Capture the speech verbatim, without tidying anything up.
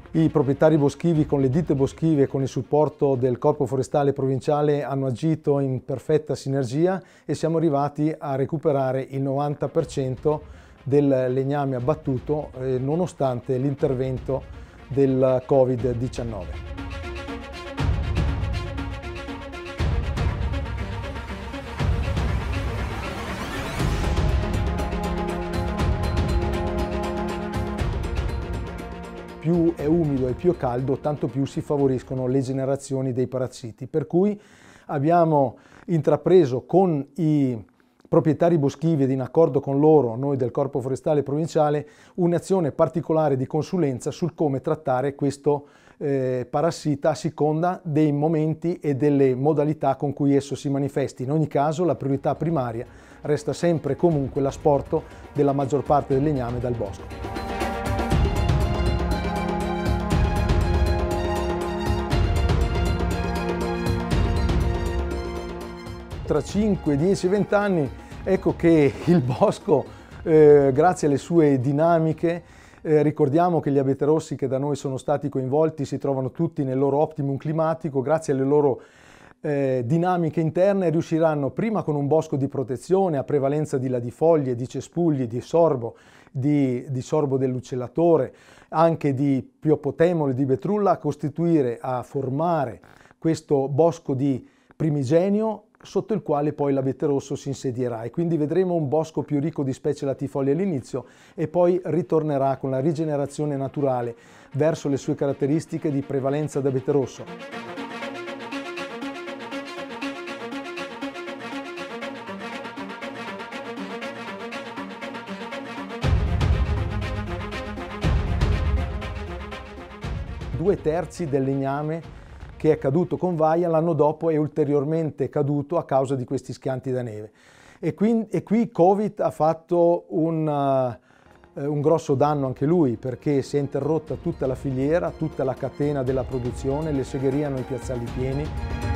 I proprietari boschivi con le ditte boschive e con il supporto del Corpo Forestale Provinciale hanno agito in perfetta sinergia e siamo arrivati a recuperare il novanta per cento del legname abbattuto eh, nonostante l'intervento del Covid diciannove. Più è umido e più è caldo, tanto più si favoriscono le generazioni dei parassiti. Per cui abbiamo intrapreso con i proprietari boschivi ed in accordo con loro, noi del Corpo Forestale Provinciale, un'azione particolare di consulenza sul come trattare questo eh, parassita a seconda dei momenti e delle modalità con cui esso si manifesti. In ogni caso la priorità primaria resta sempre e comunque l'asporto della maggior parte del legname dal bosco. Tra cinque, dieci, venti anni, ecco che il bosco, eh, grazie alle sue dinamiche, eh, ricordiamo che gli abete rossi che da noi sono stati coinvolti si trovano tutti nel loro optimum climatico, grazie alle loro eh, dinamiche interne riusciranno prima con un bosco di protezione a prevalenza di ladifoglie, di cespugli, di sorbo, di, di sorbo dell'uccellatore, anche di piopotemole, di betrulla, a costituire, a formare questo bosco di primigenio sotto il quale poi l'abete rosso si insedierà e quindi vedremo un bosco più ricco di specie latifoglie all'inizio e poi ritornerà con la rigenerazione naturale verso le sue caratteristiche di prevalenza d'abete rosso. Due terzi del legname che è caduto con Vaia l'anno dopo è ulteriormente caduto a causa di questi schianti da neve. E qui, e qui Covid ha fatto un, uh, un grosso danno anche lui, perché si è interrotta tutta la filiera, tutta la catena della produzione, le segherie hanno i piazzali pieni.